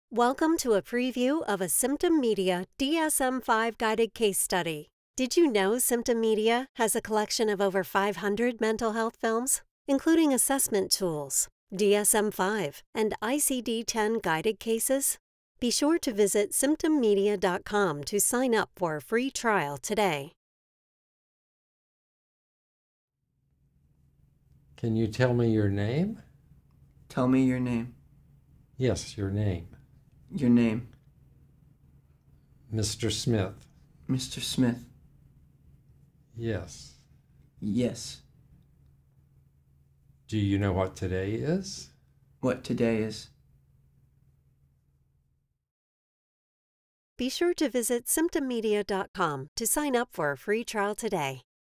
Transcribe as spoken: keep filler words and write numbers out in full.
Welcome to a preview of a Symptom Media D S M five guided case study. Did you know Symptom Media has a collection of over five hundred mental health films, including assessment tools, D S M five, and I C D ten guided cases? Be sure to visit symptom media dot com to sign up for a free trial today. Can you tell me your name? Tell me your name. Yes, your name. Your name. Mister Smith. Mister Smith. Yes. Yes. Do you know what today is? What today is? Be sure to visit symptom media dot com to sign up for a free trial today.